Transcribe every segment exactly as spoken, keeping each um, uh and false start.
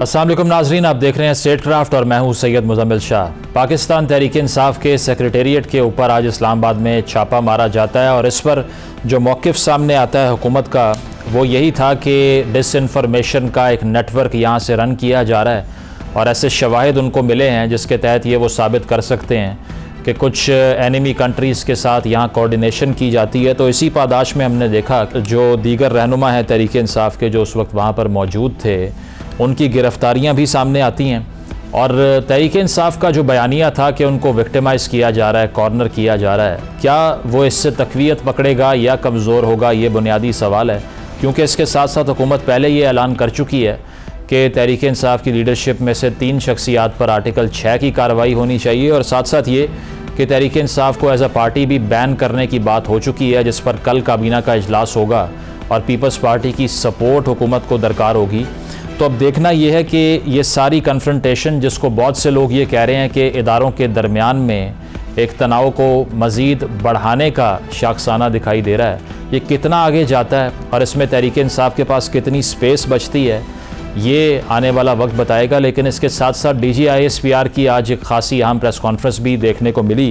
अस्सलाम वालेकुम नाजरीन, आप देख रहे हैं स्टेटक्राफ्ट और मैं हूं सैयद मुज़म्मिल शाह। पाकिस्तान तहरीक इंसाफ के सेक्रेटेरिएट के ऊपर आज इस्लामाबाद में छापा मारा जाता है और इस पर जो मौक़िफ़ सामने आता है हुकूमत का वो यही था कि डिसइंफॉर्मेशन का एक नेटवर्क यहाँ से रन किया जा रहा है और ऐसे शवाहिद उनको मिले हैं जिसके तहत ये वो साबित कर सकते हैं कि कुछ एनिमी कंट्रीज़ के साथ यहाँ कोऑर्डिनेशन की जाती है। तो इसी पादाश में हमने देखा जो दीगर रहनुमा हैं तहरीक इंसाफ के जो उस वक्त वहाँ पर मौजूद थे उनकी गिरफ्तारियां भी सामने आती हैं और तहरीक इंसाफ का जो बयानिया था कि उनको विक्टिमाइज़ किया जा रहा है, कॉर्नर किया जा रहा है, क्या वो इससे तक़वियत पकड़ेगा या कमज़ोर होगा, ये बुनियादी सवाल है। क्योंकि इसके साथ साथ हुकूमत पहले ये ऐलान कर चुकी है कि तहरीक इंसाफ की लीडरशिप में से तीन शख्सियात पर आर्टिकल छः की कार्रवाई होनी चाहिए और साथ साथ ये कि तहरीक इंसाफ को एज अ पार्टी भी बैन करने की बात हो चुकी है, जिस पर कल काबीना का इजलास होगा और पीपल्स पार्टी की सपोर्ट हुकूमत को दरकार होगी। तो अब देखना यह है कि ये सारी कन्फ्रंटेशन, जिसको बहुत से लोग ये कह रहे हैं कि इदारों के दरमियान में एक तनाव को मज़ीद बढ़ाने का शाखसाना दिखाई दे रहा है, ये कितना आगे जाता है और इसमें तहरीक इंसाफ के पास कितनी स्पेस बचती है, ये आने वाला वक्त बताएगा। लेकिन इसके साथ साथ D G I S P R की आज एक खासी अहम प्रेस कॉन्फ्रेंस भी देखने को मिली।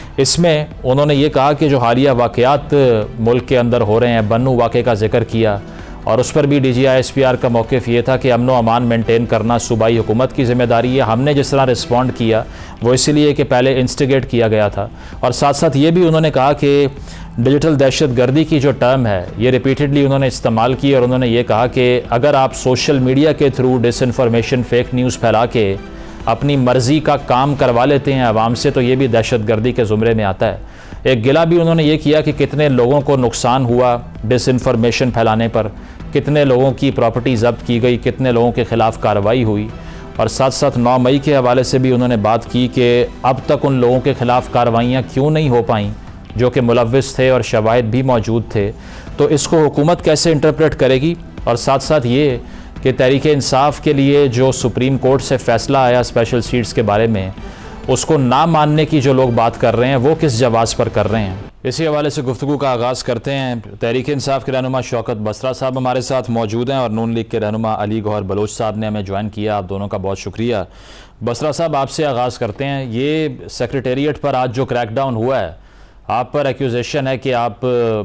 इसमें उन्होंने ये कहा कि जो हालिया वाक़यात मुल्क के अंदर हो रहे हैं, बन्नू वाक़े का जिक्र किया और उस पर भी D G I S P R का मौक़िफ़ ये था कि अमन व अमान मेंटेन करना सूबाई हुकूमत की ज़िम्मेदारी है। हमने जिस तरह रिस्पॉन्ड किया वो इसलिए कि पहले इंस्टिगेट किया गया था। और साथ साथ ये भी उन्होंने कहा कि डिजिटल दहशत गर्दी की जो टर्म है ये रिपीटेडली उन्होंने इस्तेमाल की और उन्होंने ये कहा कि अगर आप सोशल मीडिया के थ्रू डिसइंफॉर्मेशन, फेक न्यूज़ फैला के अपनी मर्ज़ी का काम करवा लेते हैं आवाम से, तो ये भी दहशत गर्दी के ज़ुमरे में आता है। एक गिला भी उन्होंने ये किया कि कितने लोगों को नुकसान हुआ डिसइंफॉर्मेशन फैलाने पर, कितने लोगों की प्रॉपर्टी जब्त की गई, कितने लोगों के ख़िलाफ़ कार्रवाई हुई। और साथ साथ नौ मई के हवाले से भी उन्होंने बात की कि अब तक उन लोगों के ख़िलाफ़ कार्रवाइयाँ क्यों नहीं हो पाईं जो कि मुलव्विस थे और शवाहिद भी मौजूद थे। तो इसको हुकूमत कैसे इंटरप्रेट करेगी। और साथ साथ ये कि तहरीक इंसाफ के लिए जो सुप्रीम कोर्ट से फ़ैसला आया स्पेशल सीट्स के बारे में, उसको ना मानने की जो लोग बात कर रहे हैं वो किस जवाज़ पर कर रहे हैं। इसी हवाले से गुफ्तगू का आगाज़ करते हैं। तहरीक इंसाफ के रहनुमा शौकत बसरा साहब हमारे साथ मौजूद हैं और नून लीग के रहनुमा अली गोहर बलोच साहब ने हमें ज्वाइन किया। आप दोनों का बहुत शुक्रिया। बसरा साहब, आपसे आगाज़ करते हैं। ये सेक्रेटेरिएट पर आज जो क्रैकडाउन हुआ है, आप पर एक्यूजेशन है कि आप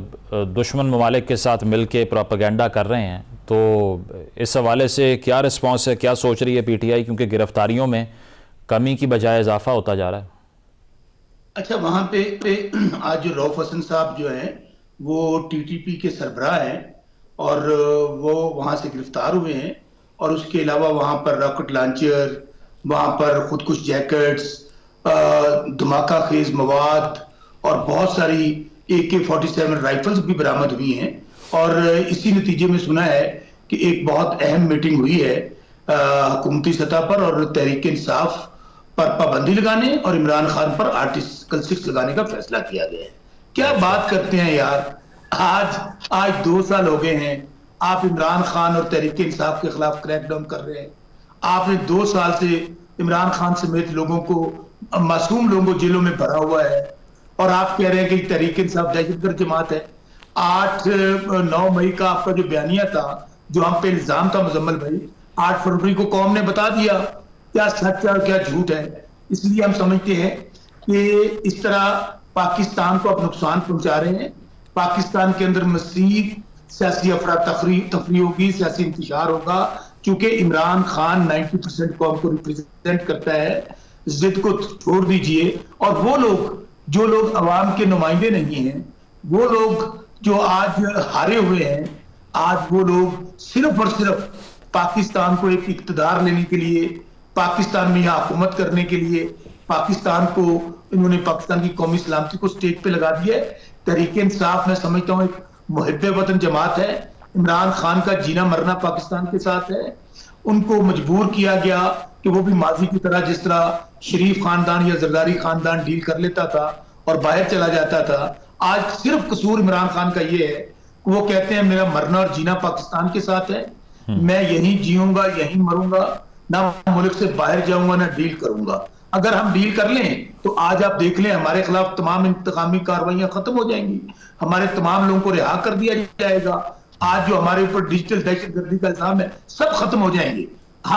दुश्मन ममालिक के साथ मिल के प्रोपेगेंडा कर रहे हैं, तो इस हवाले से क्या रिस्पॉन्स है, क्या सोच रही है पी टी आई, क्योंकि गिरफ्तारियों में कमी की बजाय इजाफा होता जा रहा है। अच्छा, वहां पे, पे आज जो रऊफ हसन साहब जो हैं वो टी टी पी के सरबराह हैं और वो वहां से गिरफ्तार हुए हैं और उसके अलावा वहां पर रॉकेट लॉन्चर, वहां पर खुदकुश जैकेट्स, धमाका खेज मवाद और बहुत सारी ए के फोर्टी सेवन राइफल्स भी बरामद हुई हैं। और इसी नतीजे में सुना है कि एक बहुत अहम मीटिंग हुई है हुकूमती सतह पर और तहरीक इंसाफ पर पाबंदी लगाने और इमरान खान पर आर्टिकल सिक्स लगाने का फैसला किया गया है। क्या बात करते हैं यार, आज आज दो साल हो गए हैं आप इमरान खान और तहरीक इंसाफ के खिलाफ क्रैकडाउन कर रहे हैं। आपने दो साल से इमरान खान समेत लोगों को, मासूम लोगों को जेलों में भरा हुआ है और आप कह रहे हैं कि तहरीक इंसाफ दहशतगर्द जमात है। आठ नौ मई का आपका जो बयानिया था, जो हम पे इल्जाम था मुजम्मिल भाई, आठ फरवरी को कौम ने बता दिया क्या सच है और क्या झूठ है। इसलिए हम समझते हैं कि इस तरह पाकिस्तान को आप नुकसान पहुंचा रहे हैं। पाकिस्तान के अंदर मज़ीद सियासी अफरा तफरी तफरी होगी, सियासी इंतशार होगा, क्योंकि इमरान खान नब्बे परसेंट कौम को रिप्रेजेंट करता है। जिद को छोड़ दीजिए और वो लोग जो लोग अवाम के नुमाइंदे नहीं हैं, वो लोग जो आज हारे हुए हैं, आज वो लोग सिर्फ और सिर्फ पाकिस्तान को एक इक़्तिदार लेने के लिए, पाकिस्तान में यहाँ हुकूमत करने के लिए, पाकिस्तान को इन्होंने पाकिस्तान की कौमी सलामती को स्टेज पे लगा दिया है। तहरीक इंसाफ मैं समझता हूँ एक मुहिब्बे वतन जमात है। इमरान खान का जीना मरना पाकिस्तान के साथ है। उनको मजबूर किया गया कि वो भी माजी की तरह, जिस तरह शरीफ खानदान या जरदारी खानदान डील कर लेता था और बाहर चला जाता था, आज सिर्फ कसूर इमरान खान का ये है कि वो कहते हैं मेरा मरना और जीना पाकिस्तान के साथ है, मैं यहीं जीऊंगा, यहीं मरूंगा, ना मुल्क से बाहर जाऊंगा, ना डील करूंगा। अगर हम डील कर लें तो आज आप देख लें हमारे खिलाफ तमाम इंतकामी कार्रवाइयां खत्म हो जाएंगी, हमारे तमाम लोगों को रिहा कर दिया जाएगा। आज जो हमारे ऊपर डिजिटल दहशतगर्दी का इल्जाम है सब खत्म हो जाएंगे। आप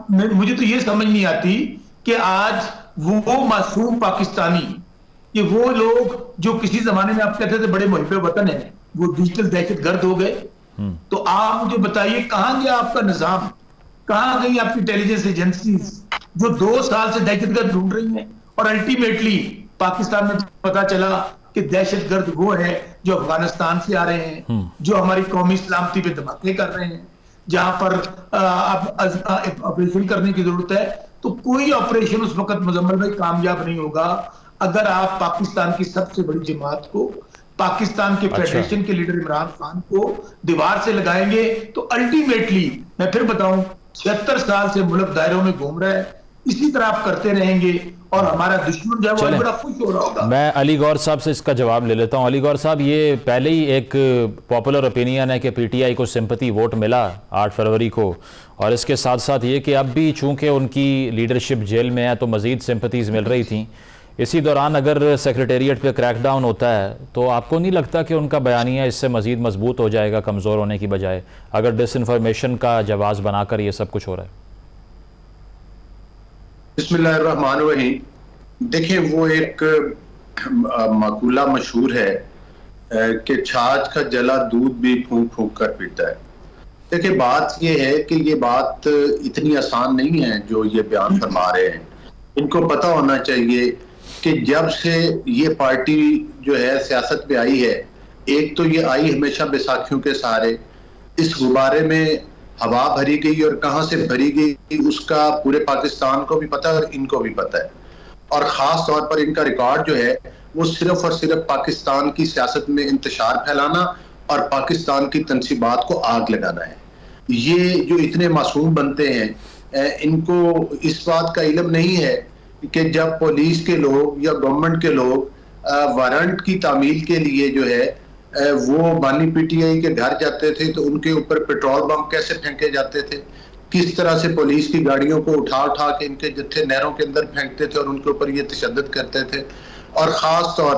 मुझे तो ये समझ नहीं आती कि आज वो, वो मासूम पाकिस्तानी, कि वो लोग जो किसी जमाने में आप कहते थे बड़े मुहिब वतन है, वो डिजिटल दहशतगर्द हो गए। तो आप मुझे बताइए कहां गया आपका निजाम, कहां गई आपकी इंटेलिजेंस एजेंसीज जो दो साल से दहशतगर्द ढूंढ रही हैं, और अल्टीमेटली पाकिस्तान में पता चला कि दहशतगर्द वो है जो अफगानिस्तान से आ रहे हैं, जो हमारी कौमी सलामती पे धमाके कर रहे हैं, जहां पर अब ऑपरेशन करने की जरूरत है। तो कोई ऑपरेशन उस वक्त मुजम्मिल भाई कामयाब नहीं होगा अगर आप पाकिस्तान की सबसे बड़ी जमात को, पाकिस्तान के फेडरेशन अच्छा। के लीडर इमरान खान को दीवार से लगाएंगे तो अल्टीमेटली मैं फिर बताऊं छिहत्तर साल से मुल्क दायरों में घूम रहा है, इसी तरह आप करते रहेंगे और हमारा दुश्मन जो है वो बड़ा खुश हो रहा होगा। मैं अली गौर साहब से इसका जवाब ले लेता हूं। अली गौर साहब, ये पहले ही एक पॉपुलर ओपिनियन है कि पीटीआई को सिंपैथी वोट मिला आठ फरवरी को, और इसके साथ साथ ये कि अब भी चूंकि उनकी लीडरशिप जेल में है तो मजीद सिंपैथीज मिल रही थी। इसी दौरान अगर सेक्रेटेरिएट पे क्रैकडाउन होता है तो आपको नहीं लगता कि उनका बयानिया इससे मजीद मजबूत हो जाएगा कमज़ोर होने की बजाय, अगर डिसइंफॉर्मेशन का जवाब बनाकर ये सब कुछ हो रहा है? बिस्मिल्लाहिर्रहमानिर्रहीम। देखिए, वो एक मकूला मशहूर है कि छाछ का जला दूध भी फूंक फूंक कर पीता है। देखिए, बात ये है कि ये बात इतनी आसान नहीं है जो ये बयान फरमा रहे हैं। इनको पता होना चाहिए कि जब से ये पार्टी जो है सियासत पे आई है, एक तो ये आई हमेशा बैसाखियों के सहारे, इस गुब्बारे में हवा भरी गई और कहां से भरी गई उसका पूरे पाकिस्तान को भी पता है और इनको भी पता है। और खास तौर पर इनका रिकॉर्ड जो है वो सिर्फ और सिर्फ पाकिस्तान की सियासत में इंतशार फैलाना और पाकिस्तान की तनसीबात को आग लगाना है। ये जो इतने मासूम बनते हैं, इनको इस बात का इल्म नहीं है कि जब पुलिस के लोग या गवर्नमेंट के लोग वारंट की तामील के लिए जो है वो बानी पीटीआई के घर जाते थे तो उनके ऊपर पेट्रोल बम कैसे फेंके जाते थे, किस तरह से पुलिस की गाड़ियों को उठा उठा के इनके जत्थे नहरों के अंदर फेंकते थे और उनके ऊपर ये तशद्दुद करते थे। और ख़ास तौर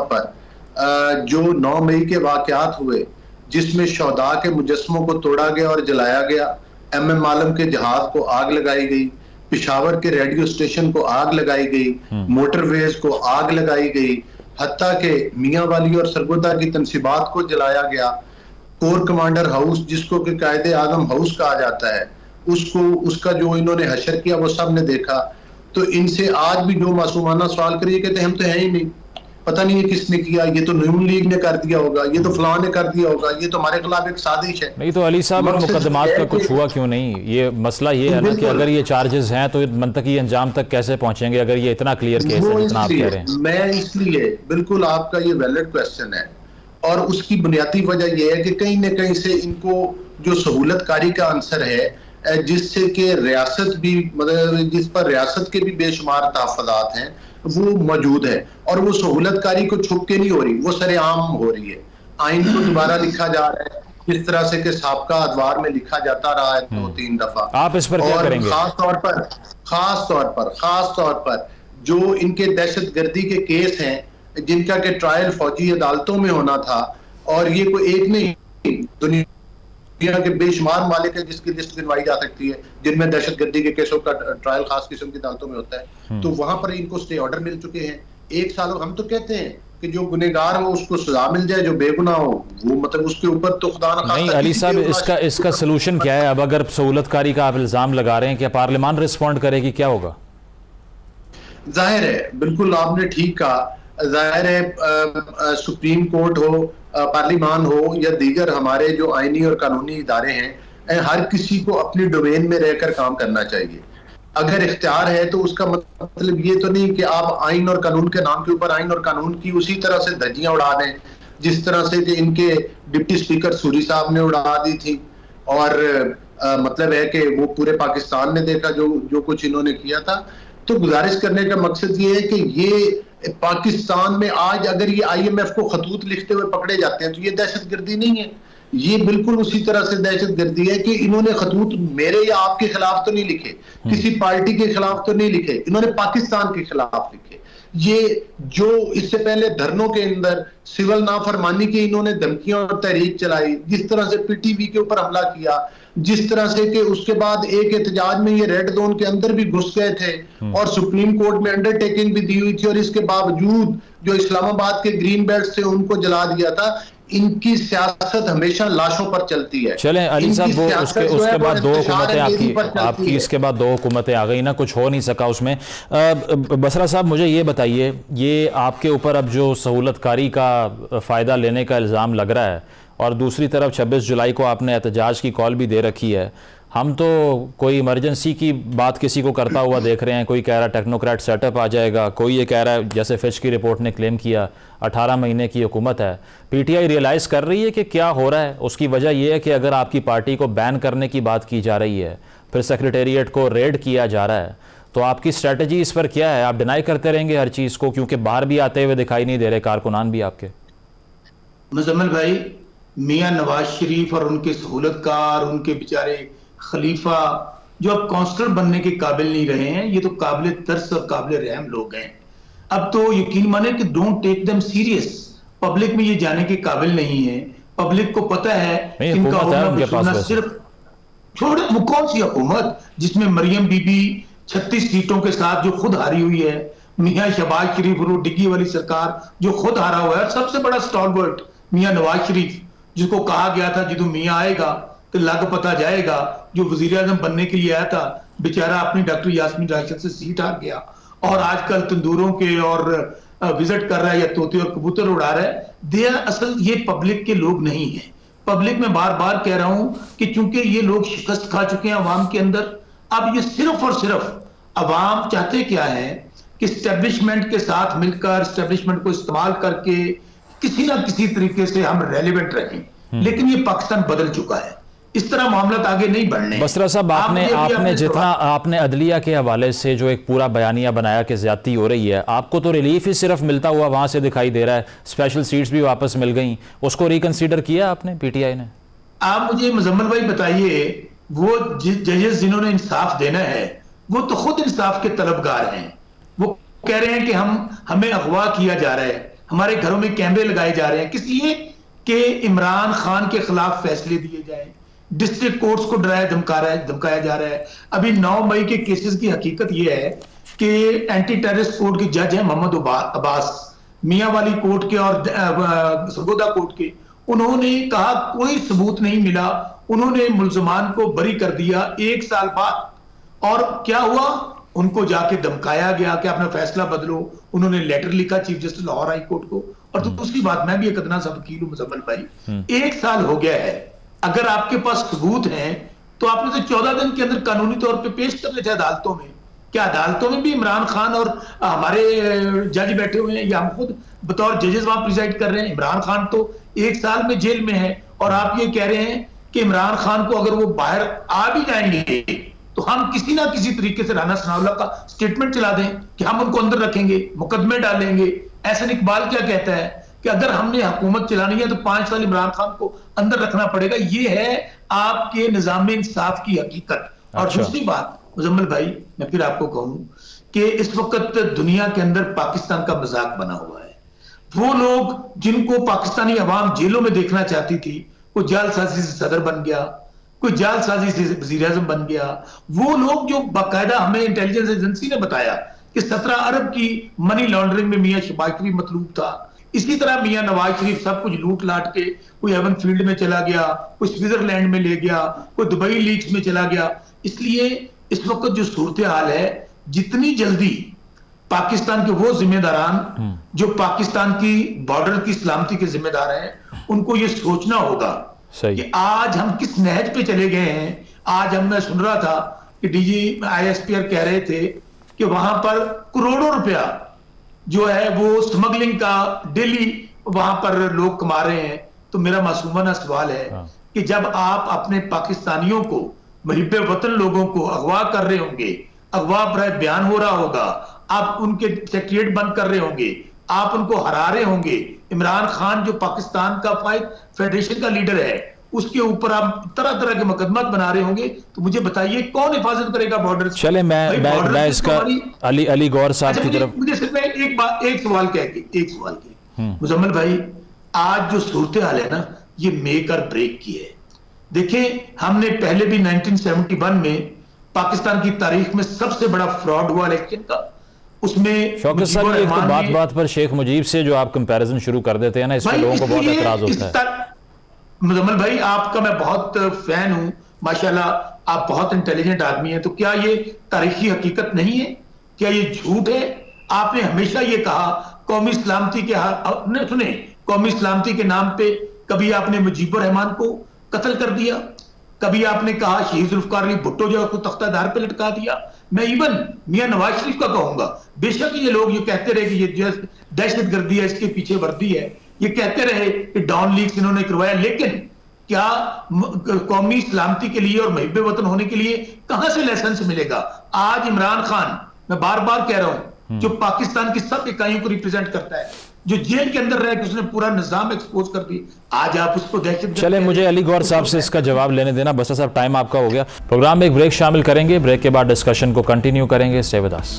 पर जो नौ मई के वाक़यात हुए जिसमें शहदा के मुजस्मों को तोड़ा गया और जलाया गया, एम एम आलम के जहाज को आग लगाई गई, पिशावर के रेडियो स्टेशन को आग लगाई गई, मोटरवेज को आग लगाई गई, हत्ता के मियां वाली और सरगोदा की तनसीबात को जलाया गया, कोर कमांडर हाउस जिसको कि कायदे आजम हाउस कहा जाता है उसको उसका जो इन्होंने हशर किया वो सब ने देखा। तो इनसे आज भी जो मासूमाना सवाल करिए कहते हम तो हैं ही नहीं, पता नहीं है किसने किया, ये तो नून लीग ने कर दिया होगा, ये तो फलां ने कर दिया होगा, ये तो हमारे खिलाफ एक साजिश है। नहीं तो अली साहब, मुकदमात का कुछ हुआ क्यों नहीं? ये मसला ये है ना कि अगर ये चार्जेस हैं तो मंतकी अंजाम तक कैसे पहुंचेंगे अगर ये इतना क्लियर केस है जितना आप कह रहे हैं? मैं इसलिए बिल्कुल आपका ये वैलिड क्वेश्चन है और उसकी बुनियादी वजह यह है कि कहीं ना कहीं से इनको जो सहूलतकारी का आंसर है जिससे कि रियासत भी मतलब जिस पर रियासत के भी बेशुमार तहफ़्फ़ुज़ात हैं वो मौजूद है और वो सहूलतकारी को छुप के नहीं हो रही, वो सरेआम हो रही है। आइन को दोबारा लिखा जा रहा है जिस तरह से कि साबका अदवार में लिखा जाता रहा है दो तीन दफा। आप इस पर क्या करेंगे? खास तौर पर खास तौर पर खास तौर पर जो इनके दहशतगर्दी के केस हैं जिनका के ट्रायल फौजी अदालतों में होना था, और ये कोई एक नहीं दुनिया के बेशुमार मालिक है जिसकी लिस्ट गिनवाई जा सकती है जिनमें दहशतगर्दी के केसों का ट्रायल खास किस्म की अदालतों में होता है। तो वहां पर इनको स्टे ऑर्डर मिल चुके हैं एक साल। हम तो कहते हैं कि जो गुनहगार हो उसको सजा मिल जाए, जो बेगुनाह हो वो मतलब उसके ऊपर तो खुदा न नहीं। अली साहब, इसका इसका सोल्यूशन क्या है? अब अगर सहूलतकारी का आप इल्जाम लगा रहे हैं कि पार्लियामान रिस्पॉन्ड करेगी, क्या होगा? जाहिर है, बिल्कुल आपने ठीक कहा, जाहिर है सुप्रीम कोर्ट हो, पार्लियामान हो या दीगर हमारे जो आईनी और कानूनी इदारे हैं, हर किसी को अपनी डोमेन में रहकर काम करना चाहिए। अगर इख्तियार है तो उसका मतलब ये तो नहीं कि आप आइन और कानून के नाम के ऊपर आइन और कानून की उसी तरह से धज्जियां उड़ा दें जिस तरह से कि इनके डिप्टी स्पीकर सूरी साहब ने उड़ा दी थी। और आ, मतलब है कि वो पूरे पाकिस्तान ने देखा जो जो कुछ इन्होंने किया था। तो गुजारिश करने का मकसद ये है कि ये पाकिस्तान में आज अगर ये आई एम एफ को खतूत लिखते हुए पकड़े जाते हैं तो ये दहशतगर्दी नहीं है, ये बिल्कुल उसी तरह से दहशतगर्दी है कि इन्होंने खतूत मेरे या आपके खिलाफ तो नहीं लिखे, किसी पार्टी के खिलाफ तो नहीं लिखे, इन्होंने पाकिस्तान के खिलाफ लिखे। ये जो इससे पहले धरनों के अंदर सिविल नाफरमानी की इन्होंने धमकियां और तहरीक चलाई, जिस तरह से पीटीवी के ऊपर हमला किया, जिस तरह से कि उसके बाद एक एहतजाज में ये रेड जोन के अंदर भी घुस गए थे और सुप्रीम कोर्ट में अंडरटेकिंग भी दी हुई थी, और इसके बावजूद जो इस्लामाबाद के ग्रीन बेल्ट थे उनको जला दिया था। इनकी सियासत हमेशा लाशों पर चलती है। चलें अली साहब, वो उसके उसके बाद दो हुकूमतें आपकी आपकी इसके बाद दो हुकूमतें आ गई ना, कुछ हो नहीं सका उसमें। बसरा साहब मुझे ये बताइए, ये आपके ऊपर अब जो सहूलतकारी का फ़ायदा लेने का इल्ज़ाम लग रहा है और दूसरी तरफ छब्बीस जुलाई को आपने एहतजाज की कॉल भी दे रखी है, हम तो कोई इमरजेंसी की बात किसी को करता हुआ देख रहे हैं। कोई कह रहा है टेक्नोक्रेट सेटअप आ जाएगा, कोई ये कह रहा है जैसे फिच की रिपोर्ट ने क्लेम किया अठारह महीने की हुकूमत है। पीटीआई रियलाइज़ कर रही है कि क्या हो रहा है। उसकी वजह यह है कि अगर आपकी पार्टी को बैन करने की बात की जा रही है, फिर सेक्रेटेरिएट को रेड किया जा रहा है, तो आपकी स्ट्रेटजी इस पर क्या है? आप डिनाई करते रहेंगे हर चीज़ को, क्योंकि बाहर भी आते हुए दिखाई नहीं दे रहे कारकुनान भी आपके। मुजम्मिल भाई, मियाँ नवाज शरीफ और उनके सहूलतकार, उनके बेचारे खलीफा जो अब काउंसलर बनने के काबिल नहीं रहे हैं, ये तो काबिल तरस और काबिल रहम लोग हैं। अब तो यकीन माने कि don't take them serious. Public में ये जाने के काबिल नहीं है। पब्लिक को पता है इनका होना सिर्फ छोड़, वो कौन सी हुकूमत जिसमें मरियम बीबी छत्तीस सीटों के साथ जो खुद हारी हुई है, मियाँ शहबाज शरीफ और डिग्गी वाली सरकार जो खुद हारा हुआ है, सबसे बड़ा स्टॉलवर्ट मियाँ नवाज शरीफ, जिसको कहा गया था जिदू मियाँ आएगा तो लग पता जाएगा, जो वजीर आजम बनने के लिए आया था, बेचारा अपनी डॉक्टर यास्मीन राशिद से सीट हार गया और आजकल तंदूरों के और विजिट कर रहा है या तोते और कबूतर उड़ा रहा है। दे असल ये पब्लिक के लोग नहीं है। पब्लिक में बार बार कह रहा हूं कि चूंकि ये लोग शिकस्त खा चुके हैं अवाम के अंदर, अब ये सिर्फ और सिर्फ अवाम चाहते क्या है कि स्टैब्लिशमेंट के साथ मिलकर, स्टैब्लिशमेंट को इस्तेमाल करके किसी ना किसी तरीके से हम रेलिवेंट रहें। लेकिन ये पाकिस्तान बदल चुका है, इस तरह मामला आगे नहीं बढ़ने। बसरा साहब, आपने आपने जितना आपने अदलिया के हवाले से जो एक पूरा बयानिया बनाया कि ज्यादती हो रही है, आपको तो रिलीफ ही सिर्फ मिलता हुआ वहां से दिखाई दे रहा है। स्पेशल सीट्स भी वापस मिल गई, उसको रिकंसीडर किया आपने पीटीआई ने? आप मुझे मुजम्मिल भाई बताइए, वो जजेस जिन्होंने इंसाफ देना है वो तो खुद इंसाफ के तलबगार हैं। वो कह रहे हैं कि हम हमें अगवा किया जा रहा है, हमारे घरों में कैमरे लगाए जा रहे हैं, किस लिए कि इमरान खान के खिलाफ फैसले दिए जाए, डिस्ट्रिक्ट कोर्ट्स को डराया धमका रहा है धमकाया जा रहा है। अभी नौ मई के केसेस की हकीकत यह है कि एंटी टेररिस्ट कोर्ट के जज हैं मोहम्मद अब्बास, मियाँ वाली कोर्ट के और सरगोदा कोर्ट के, उन्होंने कहा कोई सबूत नहीं मिला, उन्होंने मुल्जमान को बरी कर दिया एक साल बाद। और क्या हुआ, उनको जाके धमकाया गया कि अपना फैसला बदलो। उन्होंने लेटर लिखा chief justice Lahore high court को। और तो दूसरी बात, मैं भी एक अदना सा वकील हूं मुजम्मिल भाई, एक साल हो गया है, अगर आपके पास सबूत हैं तो आपने तो चौदह दिन के अंदर कानूनी तौर पे पेश करने थे अदालतों में। क्या अदालतों में भी इमरान खान और हमारे जज बैठे हुए हैं या हम खुद बतौर जजेस वहां प्रिजाइड कर रहे हैं? इमरान खान तो एक साल में जेल में है और आप ये कह रहे हैं कि इमरान खान को अगर वो बाहर आ भी जाएंगे तो हम किसी ना किसी तरीके से राना सनाउल्लाह का स्टेटमेंट चला दें कि हम उनको अंदर रखेंगे, मुकदमे डालेंगे। एहसन इकबाल क्या कहता है कि अगर हमने हुकूमत चलानी है तो पांच साल इमरान खान को अंदर रखना पड़ेगा। ये है आपके निजाम इंसाफ की हकीकत। और अच्छा। दूसरी बात मुजम्मिल भाई, मैं फिर आपको कहूं कि इस वक्त दुनिया के अंदर पाकिस्तान का मजाक बना हुआ है। वो लोग जिनको पाकिस्तानी अवाम जेलों में देखना चाहती थी, कोई जालसाजी से सदर बन गया, कोई जालसाजी से वजीर आजम बन गया, वो लोग जो बाकायदा हमें इंटेलिजेंस एजेंसी ने बताया कि सत्रह अरब की मनी लॉन्ड्रिंग में मियाँ शहबाज शरीफ मतलूब था। इसी तरह मियाँ नवाज शरीफ सब कुछ लूट लाट के कोई हेवन फील्ड में चला गया, कोई स्विट्जरलैंड में ले गया, कोई दुबई लीक्स में चला गया। इसलिए इस वक्त जो सूरत हाल है, जितनी जल्दी पाकिस्तान के वो जिम्मेदारान जो पाकिस्तान की बॉर्डर की सलामती के जिम्मेदार हैं, उनको ये सोचना होगा कि आज हम किस नहज पे चले गए हैं। आज हम मैं सुन रहा था कि डीजी आईएसपीआर कह रहे थे कि वहां पर करोड़ों रुपया जो है वो स्मगलिंग का डेली वहां पर लोग कमा रहे हैं। तो मेरा मासूमाना सवाल है कि जब आप अपने पाकिस्तानियों को, मुहिब्बे वतन लोगों को अगवा कर रहे होंगे, अगवा पर बयान हो रहा होगा, आप उनके सेक्रेटरीट बंद कर रहे होंगे, आप उनको हरा रहे होंगे, इमरान खान जो पाकिस्तान का फेडरेशन का लीडर है उसके ऊपर आप तरह तरह के मुकदमात बना रहे होंगे, तो मुझे बताइए कौन हिफाजत करेगा बॉर्डर? चले मैं मैं, मैं इसका अली अली गौहर साहब की तरफ मुझे सिर्फ एक बात एक सवाल कह के एक सवाल के मुजम्मिल भाई, आज जो सूरत हाल है ना, ये मेक और ब्रेक की है। देखें, हमने पहले भी नाइनटीन सेवेंटी वन में पाकिस्तान की तारीख में सबसे बड़ा फ्रॉड हुआ इलेक्शन का, उसमें शौकत साहब एक तो बात बात पर शेख मुजीब से जो आप कंपैरिजन शुरू कर देते हैं ना, इसमें लोगों को बहुत एतराज होता है। मुजम्मिल भाई, आपका मैं बहुत फैन हूं, माशाल्लाह, आप बहुत इंटेलिजेंट आदमी हैं, तो क्या ये तारीखी हकीकत नहीं है? क्या ये झूठ है? आपने हमेशा ये कहा कौमी सलामती के आपने सुने कौमी सलामती के नाम पे कभी आपने मुजीबुर रहमान को कत्ल कर दिया, कभी आपने कहा शहीद जुल्फकार अली भुट्टो जो को तख्तादार पे लटका दिया। मैं इवन मियां नवाज शरीफ का कहूंगा, बेशक ये लोग ये कहते रहे कि ये दहशत गर्दी है, इसके पीछे वर्दी है, ये कहते रहे कि डाउन लीग्स इन्होंने करवाया, लेकिन क्या कौमी सलामती के लिए और महबे वतन होने के लिए कहां से लाइसेंस मिलेगा? आज इमरान खान, मैं बार बार कह रहा हूं, जो पाकिस्तान की सब इकाइयों को रिप्रेजेंट करता है, जो जेल के अंदर रह के उसने पूरा निजाम एक्सपोज कर दिया, आज आप उसको दहशत। चले मुझे अली गौहर साहब से इसका जवाब लेने देना। बस साहब, टाइम आपका हो गया। प्रोग्राम में एक ब्रेक शामिल करेंगे, ब्रेक के बाद डिस्कशन को कंटिन्यू करेंगे। Stay with us.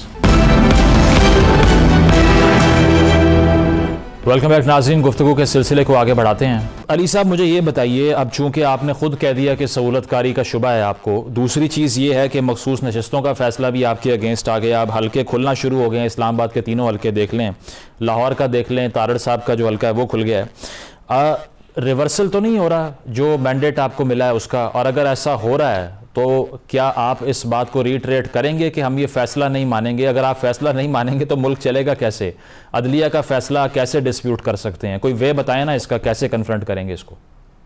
Welcome back नाज़रीन, गुफ्तगू के सिलसिले को आगे बढ़ाते हैं। अली साहब, मुझे ये बताइए, अब चूंकि आपने खुद कह दिया कि सहूलतकारी का शुबा है आपको, दूसरी चीज़ ये है कि मखसूस नशस्तों का फैसला भी आपके अगेंस्ट आ गया। अब हल्के खुलना शुरू हो गए हैं, इस्लामाबाद के तीनों हल्के देख लें, लाहौर का देख लें, तारड़ साहब का जो हल्का है वो खुल गया है। रिवर्सल तो नहीं हो रहा जो मैंडेट आपको मिला है उसका? और अगर ऐसा हो रहा है तो क्या आप इस बात को रीट्रेट करेंगे कि हम ये फैसला नहीं मानेंगे? अगर आप फैसला नहीं मानेंगे तो मुल्क चलेगा कैसे? अदलिया का फैसला कैसे डिस्प्यूट कर सकते हैं? कोई वे बताएं ना, इसका कैसे कन्फ्रंट करेंगे इसको?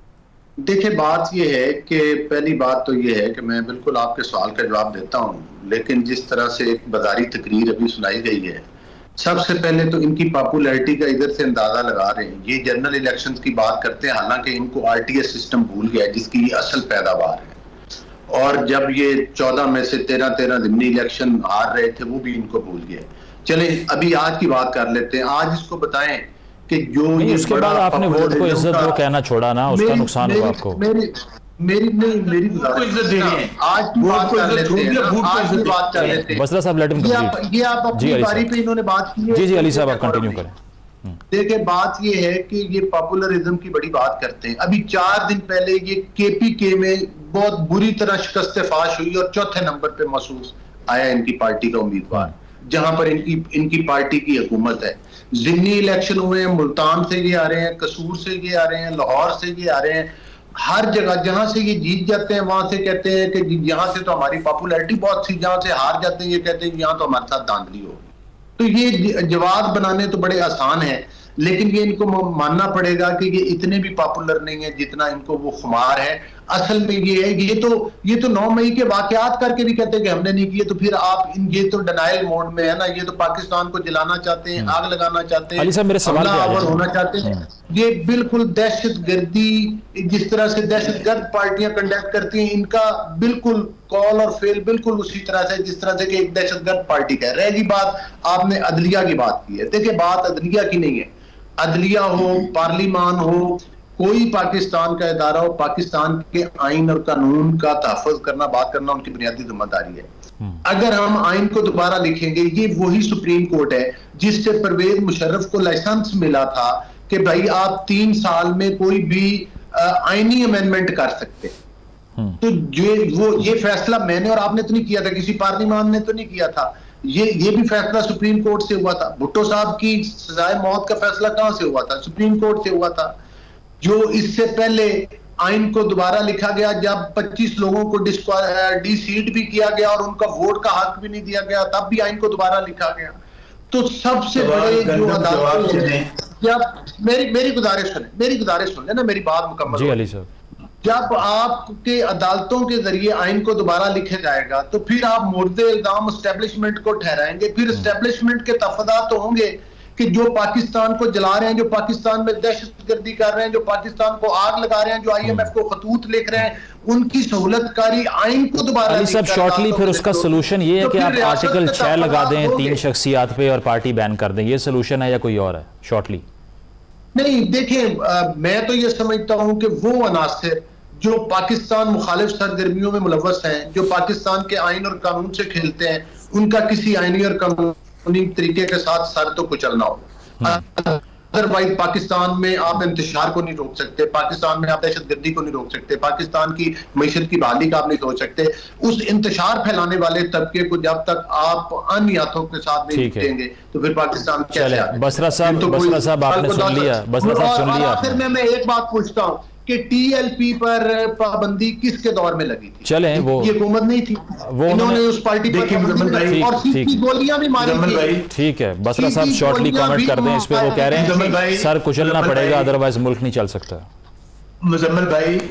देखिए, बात यह है कि पहली बात तो यह है कि मैं बिल्कुल आपके सवाल का जवाब देता हूं, लेकिन जिस तरह से एक बाजारी तकरीर अभी सुनाई गई है, सबसे पहले तो इनकी पॉपुलैरिटी का इधर से अंदाजा लगा रहे हैं। ये जनरल इलेक्शंस की बात करते हैं, हालांकि इनको आरटीएस सिस्टम भूल गया है जिसकी असल पैदावार है। और जब ये चौदह में से तेरह तेरह जिमनी इलेक्शन हार रहे थे, वो भी इनको भूल गए। चले अभी आज की बात कर लेते हैं। आज इसको बताएं कि जो ये उसके बाद आपने वोट को इज्जत वो कहना छोड़ा ना, उसका नुकसान हुआ आपको। मेरी मेरी नहीं मेरी इज्जत दे रही है। आज की बात कर लेते हैं, आज की बात कर लेते हैं। बसरा साहब, लेट हिम कंप्लीट। ये आप अपनी बारी पे इन्होंने बात की है। जी जी अली साहब, आप कंटिन्यू करें। देखिए, बात ये है कि ये पॉपुलरिज्म की बड़ी बात करते हैं। अभी चार दिन पहले ये केपीके में बहुत बुरी तरह शिकस्त फाश हुई और चौथे नंबर पे महसूस आया इनकी पार्टी का उम्मीदवार, जहां पर इनकी इनकी पार्टी की हुकूमत है। जिमनी इलेक्शन हुए हैं, मुल्तान से ये आ रहे हैं, कसूर से ये आ रहे हैं, लाहौर से ये आ रहे हैं। हर जगह जहां से ये जीत जाते हैं वहां से कहते हैं कि यहाँ से तो हमारी पॉपुलैरिटी बहुत सी, जहां से हार जाते हैं ये कहते हैं यहाँ तो हमारे साथ धांधली हो। तो ये जवाब बनाने तो बड़े आसान है, लेकिन ये इनको मानना पड़ेगा कि ये इतने भी पॉपुलर नहीं है जितना इनको वो खुमार है। असल में ये है, ये तो ये तो नौ मई के वाकयात करके भी कहते हैं कि हमने नहीं किए, तो फिर आप इन ये तो डिनाइल मोड में है ना, ये तो पाकिस्तान को जलाना चाहते हैं, आग लगाना चाहते हैं, अली साहब मेरे सवाल पे होना चाहते हैं। ये बिल्कुल दहशत गर्दी, जिस तरह से दहशत गर्द पार्टियां कंडक्ट करती हैं, इनका बिल्कुल कॉल और फेल बिल्कुल उसी तरह से जिस तरह से कि एक दहशत गर्द पार्टी का। रहेगी बात, आपने अदलिया की बात की है। देखिए, बात अदलिया की नहीं है। अदलिया हो, पार्लिमान हो, कोई पाकिस्तान का इदारा हो, पाकिस्तान के आइन और कानून का तहफ़्फ़ुज़ करना, बात करना उनकी बुनियादी जिम्मेदारी है। अगर हम आइन को दोबारा लिखेंगे, ये वही सुप्रीम कोर्ट है जिससे परवेज मुशर्रफ को लाइसेंस मिला था कि भाई आप तीन साल में कोई भी आईनी अमेंडमेंट कर सकते। तो ये वो ये फैसला मैंने और आपने तो नहीं किया था, किसी पार्लिमान ने तो नहीं किया था। ये ये भी फैसला सुप्रीम कोर्ट से हुआ था। भुट्टो साहब की सजाए मौत का फैसला कहां से हुआ था? सुप्रीम कोर्ट से हुआ था। जो इससे पहले आइन को दोबारा लिखा गया, जब पच्चीस लोगों को डी सीट भी किया गया और उनका वोट का हक भी नहीं दिया गया, तब भी आइन को दोबारा लिखा गया। तो सबसे बड़े जो अदालत, जब मेरी मेरी गुजारिश सुने मेरी गुजारिश सुन लेना, मेरी बात मुकम्मल जी अली साहब। जब आपके अदालतों के जरिए आइन को दोबारा लिखा जाएगा तो फिर आप मुर्दे इल्जाम एस्टेब्लिशमेंट को ठहराएंगे। फिर एस्टेब्लिशमेंट के तफदात तो होंगे कि जो पाकिस्तान को जला रहे हैं, जो पाकिस्तान में दहशतगर्दी कर रहे हैं, जो पाकिस्तान को आग लगा रहे हैं, जो आईएमएफ को खतूत लिख रहे हैं, उनकी सहूलतकारी आइन को दोबारा अली साहब शॉर्टली फिर उसका सोल्यूशन ये है कि आप आर्टिकल छह लगा दें तीन शख्सियात पे और पार्टी बैन कर दें, ये सोल्यूशन है या कोई और है? शॉर्टली नहीं, देखिए, मैं तो ये समझता हूं कि वो अनासर जो पाकिस्तान मुखालिफ सरगर्मियों में मुलव्वस हैं, जो पाकिस्तान के आइन और कानून से खेलते हैं, उनका किसी आइनी और कानूनी तरीके के साथ सर तो कुचलना हो। अदरवाइज पाकिस्तान में आप इंतशार को नहीं रोक सकते, पाकिस्तान में आप दहशतगर्दी को नहीं रोक सकते, पाकिस्तान की मईशत की बहाली का आप नहीं सोच सकते। उस इंतशार फैलाने वाले तबके को जब तक आप अन्य हाथों के साथ नहीं जीतेंगे तो फिर पाकिस्तान कैसे आएगा? बसरा साहब, बसरा साहब आपने सुन लिया, बसरा साहब सुन लिया। आखिर में मैं एक बात पूछता हूँ कि टीएलपी पर पाबंदी किसके दौर में लगी थी? चले वो ये हुकूमत नहीं थी, वो इन्होंने उस पार्टी पर और सीधी गोलियां भी मारी थी। ठीक है, बसरा साहब शॉर्टली कमेंट कर दें इस पे। वो कह रहे हैं सर कुचलना पड़ेगा, अदरवाइज मुल्क नहीं चल सकता। मुजम्मिल भाई,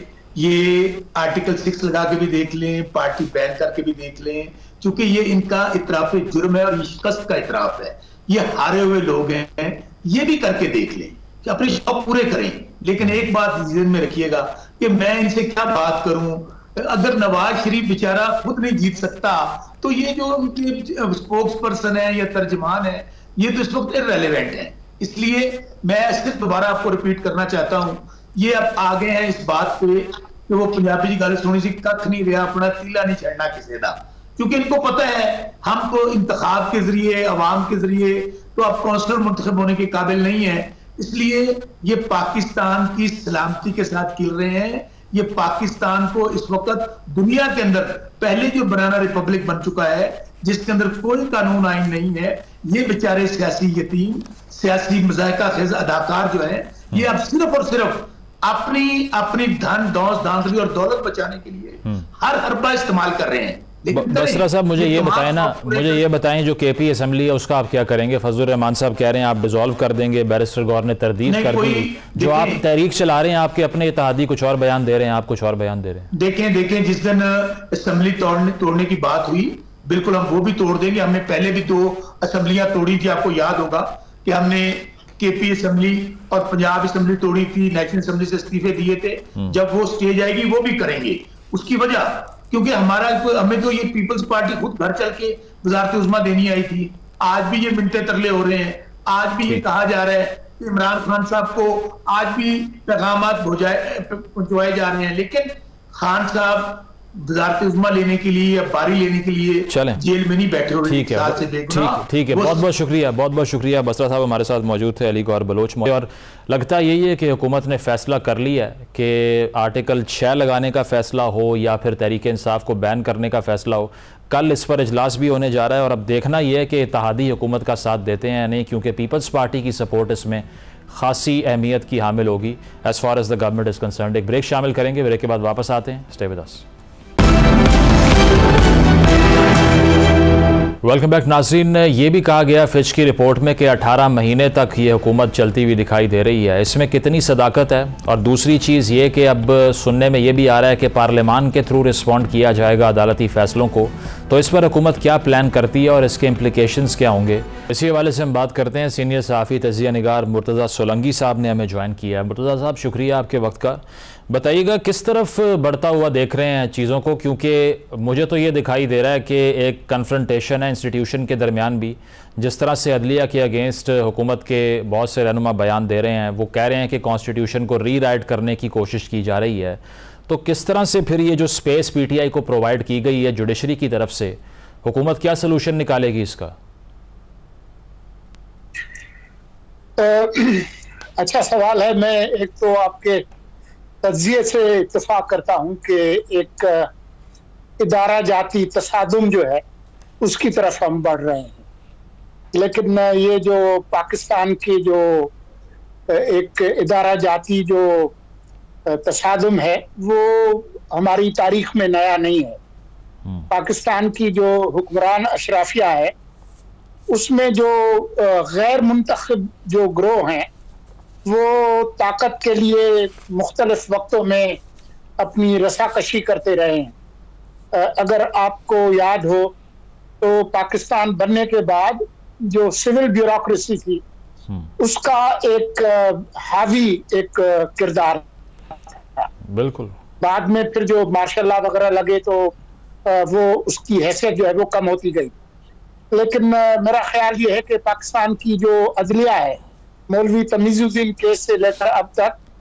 ये आर्टिकल सिक्स लगा के भी देख लें, पार्टी बैन करके भी देख लें, क्योंकि ये इनका इतराफ जुर्म है और शिकस्त का इतराफ है। ये हारे हुए लोग हैं, ये भी करके देख लें कि अपने शौक पूरे करें। लेकिन एक बात ज़हन में रखिएगा कि मैं इनसे क्या बात करूं, अगर नवाज शरीफ बेचारा खुद नहीं जीत सकता तो ये जो उनके स्पोक्स पर्सन है या तर्जमान है, ये तो इस वक्त इररेलेवेंट है। इसलिए मैं सिर्फ दोबारा आपको रिपीट करना चाहता हूं, ये अब आ गए हैं इस बात पे कि वो पंजाबी की गल सुनी सी कख नहीं रहा, अपना तीला नहीं छड़ना किसी का, क्योंकि इनको पता है हम तो इंतखाब के जरिए, अवाम के जरिए तो अब काउंसलर मुंतखब होने के काबिल नहीं है। इसलिए ये पाकिस्तान की सलामती के साथ खेल रहे हैं। ये पाकिस्तान को इस वक्त दुनिया के अंदर पहले जो बनाना रिपब्लिक बन चुका है, जिसके अंदर कोई कानून आइन नहीं है, ये बेचारे सियासी यतीम, सियासी मजायका खेज अदाकार जो है, ये अब सिर्फ और सिर्फ अपनी अपनी धन दौस धांधली और दौलत बचाने के लिए हर हरबा इस्तेमाल कर रहे हैं। बसरा साहब मुझे ये बताएं ना, मुझे ये बताएं जो केपी असम्बली है उसका आप क्या करेंगे? फजल रहमान साहब कह रहे हैं आप डिसॉल्व कर देंगे, बैरिस्टर गौर ने तरदीद कर दी। जो आप तहरीक चला रहे हैं, आपके अपने इत्तेहादी कुछ और बयान दे रहे हैं, आप कुछ और बयान दे रहे हैं। देखें देखें जिस दिन असम्बली तोड़ने तोड़ने की बात हुई, बिल्कुल हम वो भी तोड़ देंगे। हमने पहले भी दो असम्बलियां तोड़ी थी, आपको याद होगा कि हमने केपी असम्बली और पंजाब असम्बली तोड़ी थी, नेशनल असम्बली से इस्तीफे दिए थे। जब वो स्टेज आएगी वो भी करेंगे। उसकी वजह क्योंकि हमारा हमें तो ये पीपल्स पार्टी खुद घर चल के वजारत उज़्मा देनी आई थी। आज भी ये मिनटे तरले हो रहे हैं, आज भी ये कहा जा रहा है कि इमरान खान साहब को आज भी पैगामात पहुंचवाए जा रहे हैं, लेकिन खान साहब वजारत उज़्मा लेने के लिए या बारी लेने के लिए जेल में नहीं बैठे हुए। ठीक है, ठीक ठीक है, बहुत बहुत शुक्रिया, बहुत बहुत शुक्रिया। बसरा साहब हमारे साथ मौजूद थे, अली गौहर बलोच। और लगता यही है कि हुकूमत ने फैसला कर लिया है कि आर्टिकल छः लगाने का फैसला हो या फिर तहरीक इंसाफ को बैन करने का फैसला हो, कल इस पर इजलास भी होने जा रहा है। और अब देखना यह है कि इत्तेहादी हुकूमत का साथ देते हैं या नहीं, क्योंकि पीपल्स पार्टी की सपोर्ट इसमें खासी अहमियत की हामिल होगी as far as the government is concerned. एक ब्रेक शामिल करेंगे, ब्रेक के बाद वापस आते हैं। Stay with us. Welcome back नाज़रीन। ये भी कहा गया फिच की रिपोर्ट में कि अठारह महीने तक ये हुकूमत चलती हुई दिखाई दे रही है। इसमें कितनी सदाकत है? और दूसरी चीज़ ये कि अब सुनने में ये भी आ रहा है कि पार्लियामान के थ्रू रिस्पॉन्ड किया जाएगा अदालती फ़ैसलों को। तो इस पर हुकूमत क्या प्लान करती है और इसके इम्प्लिकेशंस क्या होंगे, इसी हवाले से हम बात करते हैं। सीनियर सहाफ़ी तज़किया निगार मुर्तज़ा सोलंगी साहब ने हमें ज्वाइन किया है। मुर्तज़ा साहब शुक्रिया आपके वक्त का। बताइएगा किस तरफ बढ़ता हुआ देख रहे हैं चीज़ों को, क्योंकि मुझे तो ये दिखाई दे रहा है कि एक कन्फ्रंटेशन है इंस्टीट्यूशन के दरमियान भी। जिस तरह से अदलिया के अगेंस्ट हुकूमत के बहुत से रहनुमा बयान दे रहे हैं, वो कह रहे हैं कि कॉन्स्टिट्यूशन को री राइट करने की कोशिश की जा रही है। तो किस तरह से फिर ये जो स्पेस पीटीआई को प्रोवाइड की गई है जुडिशरी की तरफ से, हुकूमत क्या सलूशन निकालेगी इसका? अच्छा सवाल है। मैं एक तो आपके तज्जिए से इत्तेफाक करता हूं कि एक इदारा जाती तसादुम जो है उसकी तरफ हम बढ़ रहे हैं, लेकिन ये जो पाकिस्तान की जो एक इदारा जाती जो तसादुम है वो हमारी तारीख में नया नहीं है। पाकिस्तान की जो हुक्मरान अशराफिया है उसमें जो गैर मुंतखब जो ग्रोह हैं वो ताकत के लिए मुख्तलिफ वक्तों में अपनी रसाकशी करते रहे हैं। अगर आपको याद हो तो पाकिस्तान बनने के बाद जो सिविल ब्यूरोक्रेसी थी उसका एक हावी एक किरदार था। बिल्कुल। बाद में फिर जो मार्शल लॉ वगैरह लगे तो वो उसकी हैसियत जो है वो कम होती गई। लेकिन मेरा ख्याल ये है कि पाकिस्तान की जो अदलिया है, मौलवी तमीजुद्दीन केस से लेकर अब तक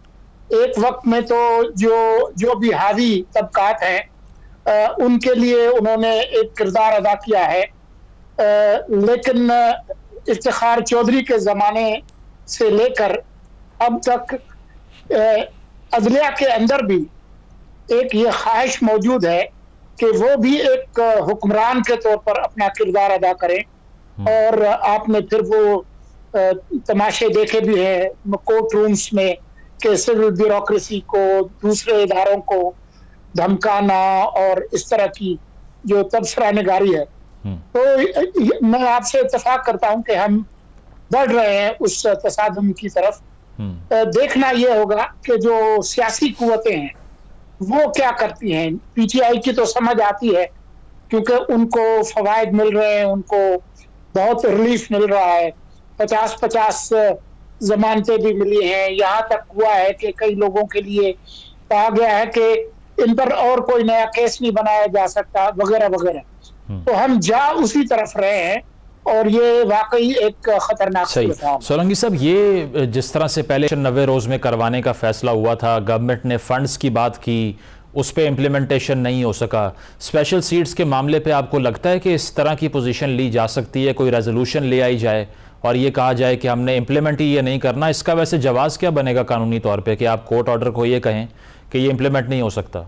एक वक्त में तो जो जो भी हावी तबकात हैं आ, उनके लिए उन्होंने एक किरदार अदा किया है, आ, लेकिन इफ्तिखार चौधरी के ज़माने से लेकर अब तक अदलिया के अंदर भी एक ये ख्वाहिश मौजूद है कि वो भी एक हुक्मरान के तौर पर अपना किरदार अदा करें। और आपने फिर वो तमाशे देखे भी हैं कोर्ट रूम्स में कि सिविल ब्यूरोक्रेसी को, दूसरे इदारों को धमकाना और इस तरह की जो तबसरा निगारी है। तो मैं आपसे इत्तेफाक करता हूं कि हम बढ़ रहे हैं उस तसादुम की तरफ। देखना यह होगा कि जो सियासी कुव्वतें हैं वो क्या करती हैं। पीटीआई की तो समझ आती है क्योंकि उनको फवायद मिल रहे हैं, उनको बहुत रिलीफ मिल रहा है, पचास पचास जमानतें भी मिली हैं। यहाँ तक हुआ है कि कई लोगों के लिए कहा गया है कि इन पर और कोई नया केस नहीं बनाया जा सकता वगैरह वगैरह। तो हम जा उसी तरफ रहे हैं और ये वाकई एक खतरनाक सही। सोलंगी साहब, ये जिस तरह से पहले नब्बे रोज में करवाने का फैसला हुआ था, गवर्नमेंट ने फंड्स की बात की, उस पर इम्प्लीमेंटेशन नहीं हो सका। स्पेशल सीट्स के मामले पे आपको लगता है कि इस तरह की पोजीशन ली जा सकती है, कोई रेजोल्यूशन ले आई जाए और ये कहा जाए कि हमने इम्प्लीमेंट ही ये नहीं करना? इसका वैसे जवाब क्या बनेगा कानूनी तौर पे कि आप कोर्ट ऑर्डर को ये कहें कि ये इम्प्लीमेंट नहीं हो सकता?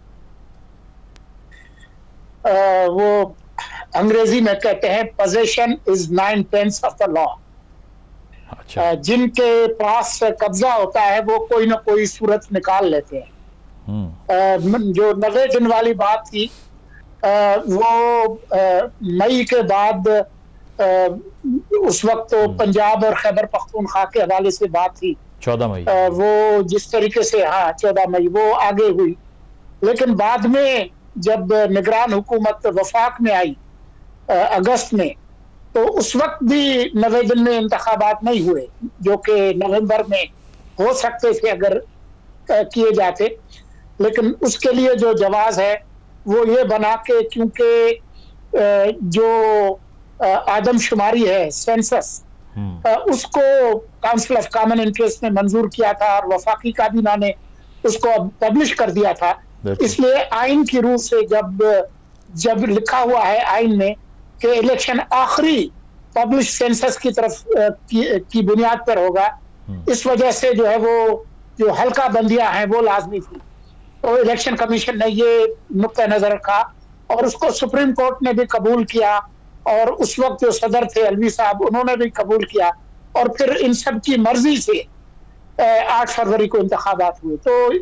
आ, वो अंग्रेजी में कहते हैं possession is nine tenths of the law. अच्छा। जिनके पास कब्जा होता है वो कोई ना कोई सूरत निकाल लेते हैं। जो नब्बे दिन वाली बात थी आ, वो मई के बाद आ, उस वक्त तो पंजाब और खैबर पख्तूनख्वा के हवाले से बात थी। चौदह मई आ, वो जिस तरीके से, हाँ चौदह मई वो आगे हुई। लेकिन बाद में जब निगरान हुकूमत वफाक में आई अगस्त में, तो उस वक्त भी नब्बे दिन में इंतखाबात नहीं हुए जो कि नवंबर में हो सकते थे अगर किए जाते। लेकिन उसके लिए जो जवाब है वो ये बना के, क्योंकि जो आदमशुमारी है सेंसस, उसको काउंसिल ऑफ कॉमन इंटरेस्ट ने मंजूर किया था और वफाकी काबीना ने उसको अब पब्लिश कर दिया था। इसलिए आइन की रूह से जब जब लिखा हुआ है आइन में कि इलेक्शन आखिरी पब्लिश सेंसस की तरफ की, की बुनियाद पर होगा, इस वजह से जो है वो जो हल्का बंदियां हैं वो लाजमी थी। तो इलेक्शन कमीशन ने ये नुक्ता नजर रखा और उसको सुप्रीम कोर्ट ने भी कबूल किया और उस वक्त जो सदर थे अलवी साहब, उन्होंने भी कबूल किया और फिर इन सब की मर्जी से आठ फरवरी को इंतखाबात हुए।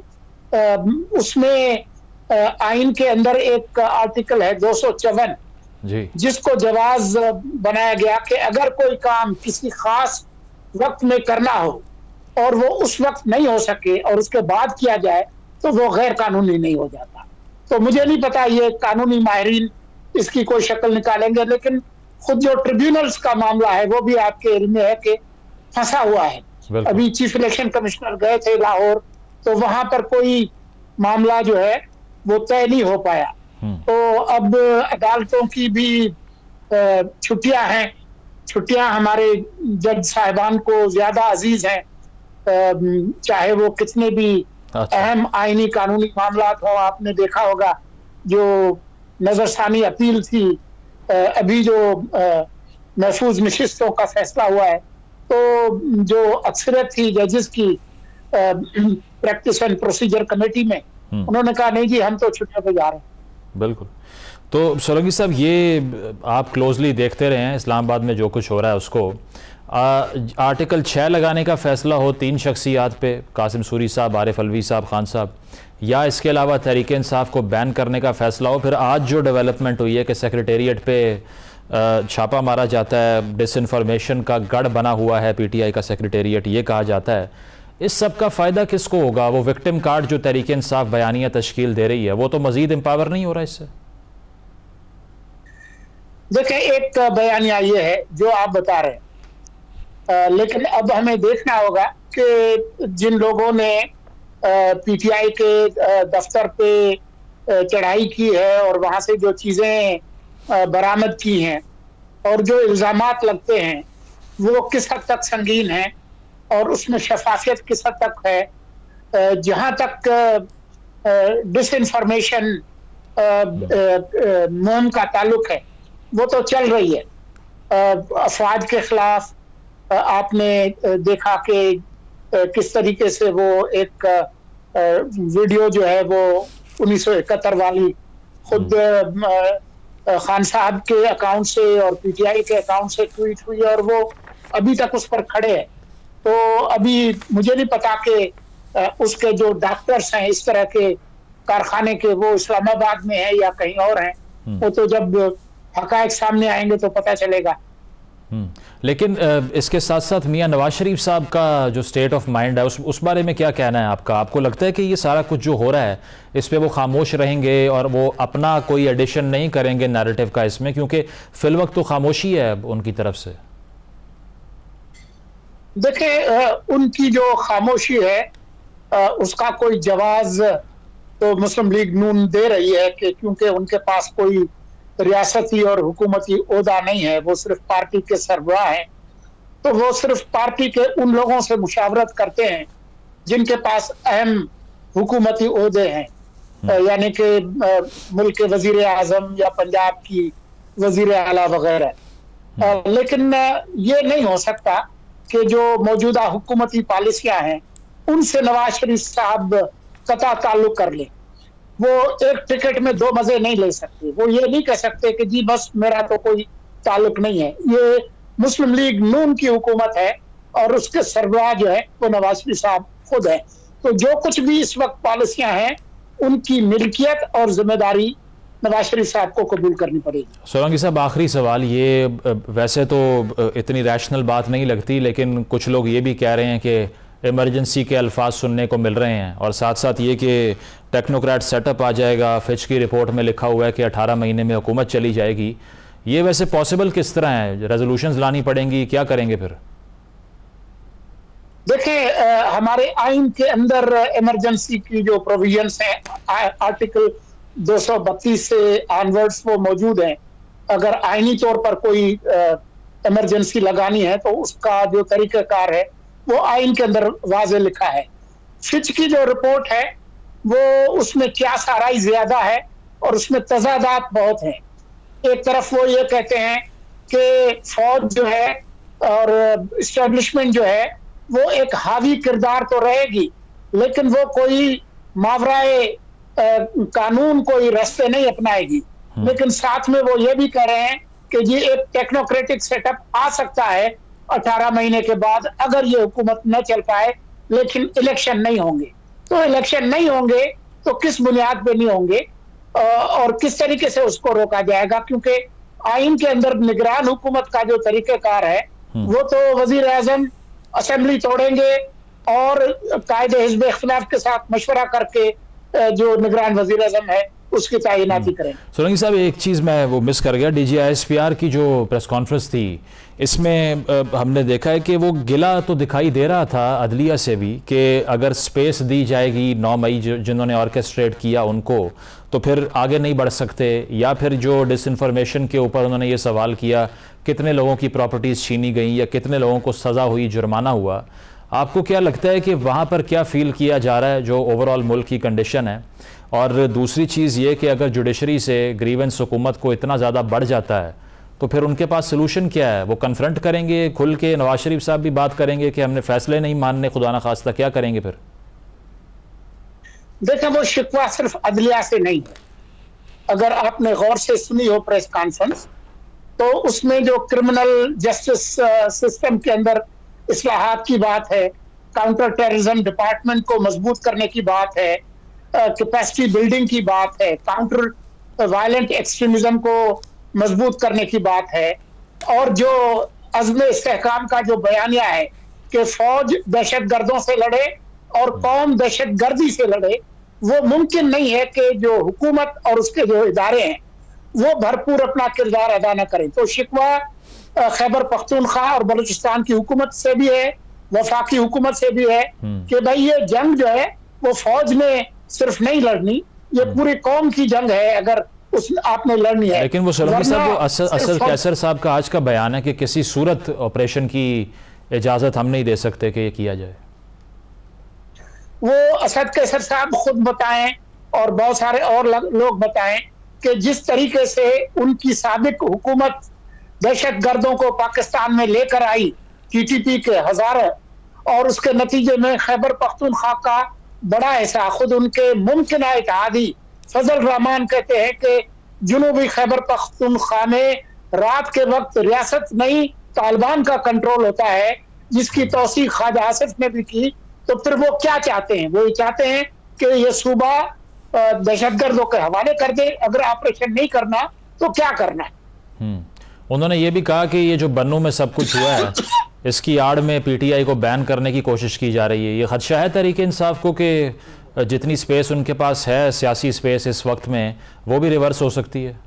तो उसमें आइन के अंदर एक आर्टिकल है दो सौ चौवन, जिसको जवाज बनाया गया कि अगर कोई काम किसी खास वक्त में करना हो और वो उस वक्त नहीं हो सके और उसके बाद किया जाए तो वो गैर कानूनी नहीं हो जाता। तो मुझे नहीं पता ये कानूनी माहिरीन इसकी कोई शक्ल निकालेंगे, लेकिन खुद जो ट्रिब्यूनल्स का मामला है वो भी आपके इल्म में है कि फंसा हुआ है। अभी चीफ इलेक्शन कमिश्नर गए थे लाहौर, तो वहां पर कोई मामला जो है वो तय नहीं हो पाया। तो अब अदालतों की भी छुट्टियां हैं, छुट्टियां हमारे जज साहिबान को ज्यादा अजीज हैं, चाहे वो कितने भी अहम आईनी कानूनी मामला हो। आपने देखा होगा जो नजरसानी अपील थी, अभी जो महफूज नशिस्तों का फैसला हुआ है, तो जो अक्सरियत थी जजेस की प्रैक्टिस एंड प्रोसीजर कमेटी में, उन्होंने कहा नहीं जी हम तो छुट्टियों पे जा रहे हैं। बिल्कुल। तो सोलंगी साहब, ये आप क्लोजली देखते रहे हैं इस्लामाबाद में जो कुछ हो रहा है उसको। आ, आर्टिकल छः लगाने का फैसला हो तीन शख्सियात पे, कासिम सूरी साहब, आरिफ अलवी साहब, खान साहब, या इसके अलावा तहरीक इंसाफ को बैन करने का फैसला हो, फिर आज जो डेवलपमेंट हुई है कि सेक्रेटेरिएट पे छापा मारा जाता है, डिसइंफॉर्मेशन का गढ़ बना हुआ है पीटीआई का सेक्रेटेरिएट, ये कहा जाता है, इस सब का फ़ायदा किसको होगा? वो विक्टिम कार्ड जो तहरीक इंसाफ बयानिया तश्कील दे रही है वो तो मजीद एम्पावर नहीं हो रहा इससे? देखिए, एक बयानिया ये है जो आप बता रहे हैं, आ, लेकिन अब हमें देखना होगा कि जिन लोगों ने पीटीआई के दफ्तर पे चढ़ाई की है और वहां से जो चीजें बरामद की हैं और जो इल्जामात लगते हैं वो किस हद तक संगीन हैं और उसमें शफाफियत किस हद तक है, जहां तक डिसइंफॉर्मेशन मुहिम का ताल्लुक है वो तो चल रही है। अफवाज के खिलाफ आपने देखा कि किस तरीके से वो एक वीडियो जो है वो उन्नीस सौ इकहत्तर वाली खुद खान साहब के अकाउंट से और पीटीआई के अकाउंट से ट्वीट हुई और वो अभी तक उस पर खड़े हैं। तो अभी मुझे नहीं पता कि उसके जो डॉक्टर्स हैं इस तरह के कारखाने के वो इस्लामाबाद में है या कहीं और हैं, वो तो जब हकायक सामने आएंगे तो पता चलेगा। लेकिन इसके साथ साथ मियां नवाज शरीफ साहब का जो स्टेट ऑफ माइंड है उस उस बारे में क्या कहना है आपका? आपको लगता है कि ये सारा कुछ जो हो रहा है इस पे वो खामोश रहेंगे और वो अपना कोई एडिशन नहीं करेंगे नैरेटिव का इसमें, क्योंकि फिल वक्त तो खामोशी है उनकी तरफ से? देखिए, उनकी जो खामोशी है उसका कोई जवाब तो मुस्लिम लीग नून दे रही है कि क्योंकि उनके पास कोई रियासती और हुकूमती ओहदा नहीं है, वो सिर्फ पार्टी के सरबराह हैं, तो वो सिर्फ पार्टी के उन लोगों से मुशावरत करते हैं जिनके पास अहम हुकूमती ओहदे हैं, यानी कि मुल्क के वजीर आजम या पंजाब की वजीर आला वगैरह। लेकिन ये नहीं हो सकता कि जो मौजूदा हुकूमती पॉलिसियां हैं उनसे नवाज शरीफ साहब कता ताल्लुक कर ले। वो एक टिकट में दो मजे नहीं ले सकते। वो ये नहीं कह सकते कि जी बस मेरा तो कोई ताल्लुक नहीं है। ये मुस्लिम लीग नून की हुकूमत है और उसके सरबराह जो है वो नवाज शरीफ साहब खुद है। तो जो कुछ भी इस वक्त पॉलिसियां हैं उनकी मिल्कियत और जिम्मेदारी नवाज शरीफ साहब को कबूल करनी पड़ेगी। सोलंकी साहब, आखिरी सवाल, ये वैसे तो इतनी रैशनल बात नहीं लगती, लेकिन कुछ लोग ये भी कह रहे हैं कि इमरजेंसी के अल्फाज सुनने को मिल रहे हैं और साथ साथ ये कि टेक्नोक्रेट सेटअप आ जाएगा। फिच की रिपोर्ट में लिखा हुआ है कि अठारह महीने में हुकूमत चली जाएगी। ये वैसे पॉसिबल किस तरह है? रेजोल्यूशंस लानी पड़ेंगी, क्या करेंगे फिर? देखिए, हमारे आइन के अंदर इमरजेंसी की जो प्रोविजंस हैं आर्टिकल दो सौ बत्तीस से ऑनवर्ड्स वो मौजूद हैं। अगर आइनी तौर पर कोई इमरजेंसी लगानी है तो उसका जो तरीक़ाकार है वो आइन के अंदर वाज़े लिखा है। फिच की जो रिपोर्ट है वो उसमें क्या साराई ज्यादा है और उसमें तजादात बहुत हैं। एक तरफ वो ये कहते हैं कि फौज जो है और इस्टेब्लिशमेंट जो है वो एक हावी किरदार तो रहेगी, लेकिन वो कोई मावराए कानून कोई रास्ते नहीं अपनाएगी। लेकिन साथ में वो ये भी कह रहे हैं कि ये एक टेक्नोक्रेटिक सेटअप आ सकता है अठारह महीने के बाद अगर ये हुकूमत न चल पाए, लेकिन इलेक्शन नहीं होंगे। तो इलेक्शन नहीं होंगे तो किस बुनियाद पे नहीं होंगे और किस तरीके से उसको रोका जाएगा? क्योंकि आइन के अंदर निगरान हुकूमत का जो तरीक़ाकार है वो तो वजीर आजम असेंबली तोड़ेंगे और कायदे हिज़्ब इख्तिलाफ के साथ मशवरा करके जो निगरान वजीर आजम है उसकी तैनाती करें। सोलंकी साहब, एक चीज़ मैं वो मिस कर गया, D G I S P R की जो प्रेस कॉन्फ्रेंस थी इसमें हमने देखा है कि वो गिला तो दिखाई दे रहा था अदलिया से भी कि अगर स्पेस दी जाएगी नौ मई जिन्होंने ऑर्केस्ट्रेट किया उनको, तो फिर आगे नहीं बढ़ सकते। या फिर जो डिसइंफॉर्मेशन के ऊपर उन्होंने ये सवाल किया कितने लोगों की प्रॉपर्टीज़ छीनी गई या कितने लोगों को सज़ा हुई, जुर्माना हुआ। आपको क्या लगता है कि वहाँ पर क्या फील किया जा रहा है जो ओवरऑल मुल्क की कंडीशन है? और दूसरी चीज़ ये कि अगर जुडिशरी से ग्रीवेंस हुकूमत को इतना ज़्यादा बढ़ जाता है तो फिर उनके पास सोल्यूशन क्या है? वो कन्फ्रंट करेंगे खुल के? नवाज शरीफ साहब भी बात करेंगे कि हमने फैसले नहीं मानने, खुदा न खास्ता, क्या करेंगे फिर? देखिए, वो शिकवा सिर्फ अदलिया से नहीं है। अगर आपने गौर से सुनी हो प्रेस कॉन्फ्रेंस तो उसमें जो क्रिमिनल जस्टिस सिस्टम के अंदर इस्लाहात की बात है, काउंटर टेररिज्म डिपार्टमेंट को मजबूत करने की बात है, कैपेसिटी बिल्डिंग की बात है, काउंटर वायलेंट एक्सट्रीमिज्म को मजबूत करने की बात है, और जो अज़्म इस्तेहकाम का जो बयानिया है कि फौज दहशत गर्दों से लड़े और कौम दहशत गर्दी से लड़े, वो मुमकिन नहीं है कि जो हुकूमत और उसके जो इदारे हैं वो भरपूर अपना किरदार अदा न करें। तो शिकवा खैबर पख्तूनख्वा और बलूचिस्तान की हुकूमत से भी है, वफाकी हुकूमत से भी है कि भाई ये जंग जो है वो फौज ने सिर्फ नहीं लड़नी, ये पूरी कौम की जंग है अगर उस आपने लड़नी है। लेकिन वो सोलंकी साहब, वो असद असद कैसर साहब का आज का बयान है कि किसी सूरत ऑपरेशन की इजाजत हम नहीं दे सकते कि ये किया जाए। वो असद कैसर साहब खुद बताएं और बहुत सारे और लोग बताएं कि जिस तरीके से उनकी साबिक हुकूमत दहशत गर्दों को पाकिस्तान में लेकर आई, टीटीपी के हजारों, और उसके नतीजे में खैबर पख्तूनख्वा का बड़ा हिस्सा, खुद उनके मुमकिन इत्तेहादी फजल रहमान कहते हैं कि जुनूबी खैबर पख्तूनख्वा में रात के वक्त रियासत नहीं तालिबान का कंट्रोल होता है, जिसकी तौसीक ख्वाजा आसिफ ने भी की। तो फिर वो क्या चाहते हैं? वो ये चाहते हैं कि ये सूबा दहशतगर्दों के हवाले कर दे, अगर ऑपरेशन नहीं करना तो क्या करना है। उन्होंने ये भी कहा कि ये जो बन्नू में सब कुछ हुआ है इसकी आड़ में पीटीआई को बैन करने की कोशिश की जा रही है। ये खदशा है तहरीक इंसाफ को कि जितनी स्पेस उनके पास है, सियासी स्पेस इस वक्त में, वो भी रिवर्स हो सकती है?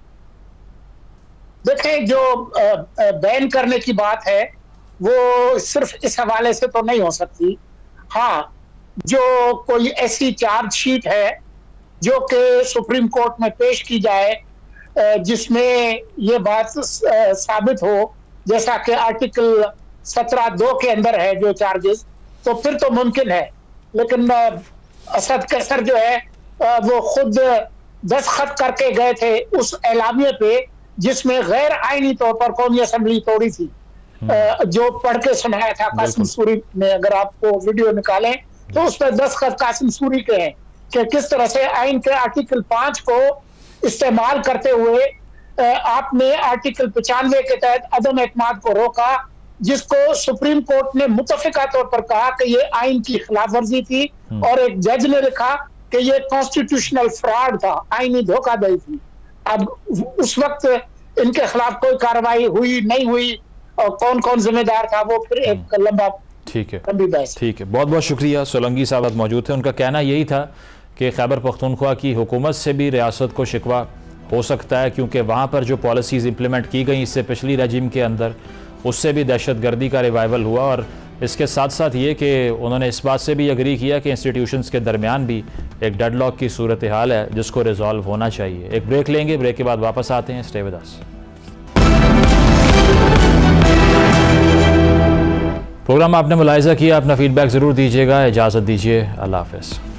देखें, जो बैन करने की बात है वो सिर्फ इस हवाले से तो नहीं हो सकती। हाँ, जो कोई ऐसी चार्जशीट है जो कि सुप्रीम कोर्ट में पेश की जाए जिसमें ये बात साबित हो, जैसा कि आर्टिकल सत्रह दो के अंदर है जो चार्जेस, तो फिर तो मुमकिन है। लेकिन असद कैसर जो है वो खुद दस्तखत करके गए थे उस एलामिये पे जिसमें गैर आईनी तौर पर कौमी असेंबली तोड़ी थी, जो पढ़ के सुनाया था कासिम सूरी ने। अगर आपको वीडियो निकालें तो उस पर दस्तखत कासिम सूरी के हैं कि किस तरह से आइन के आर्टिकल पांच को इस्तेमाल करते हुए आपने आर्टिकल पचानवे के तहत अदम एतमाद को रोका, जिसको सुप्रीम कोर्ट ने मुतफिका तौर पर कहा कि ये आइन की खिलाफ वर्जी थी, और एक जज ने लिखा कि ये कॉन्स्टिट्यूशनल फ्रॉड था, आईनी धोखाधड़ी थी। अब उस वक्त इनके खिलाफ कोई कार्रवाई हुई नहीं हुई और कौन कौन जिम्मेदार था, वो फिर एक लंबा ठीक है ठीक है बहुत बहुत शुक्रिया। सोलंगी साहब मौजूद थे। उनका कहना यही था कि खैबर पख्तूनख्वा की हुकूमत से भी रियासत को शिकवा हो सकता है, क्योंकि वहाँ पर जो पॉलिसीज़ इम्प्लीमेंट की गई इससे पिछली रजीम के अंदर, उससे भी दहशत गर्दी का रिवाइवल हुआ। और इसके साथ साथ ये कि उन्होंने इस बात से भी एग्री किया कि इंस्टीट्यूशंस के दरमियान भी एक डेडलॉक की सूरत हाल है जिसको रिजॉल्व होना चाहिए। एक ब्रेक लेंगे, ब्रेक के बाद वापस आते हैं। Stay with us. प्रोग्राम आपने मुलाहिजा किया, अपना फीडबैक ज़रूर दीजिएगा। इजाज़त दीजिए, अल्लाह हाफ़िज़।